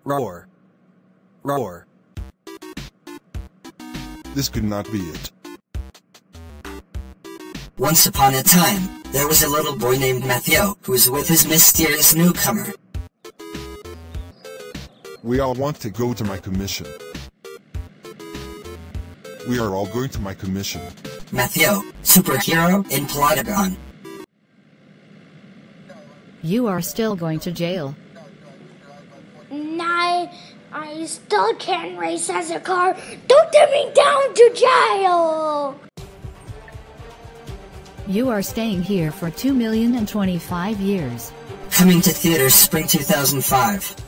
Roar. Roar. This could not be it. Once upon a time, there was a little boy named Matheo who was with his mysterious newcomer. We all want to go to my commission. We are all going to my commission. Matheo, superhero in Plotagon. You are still going to jail. I still can't race as a car. Don't send me down to jail! You are staying here for 2,025 years. Coming to theaters spring 2005.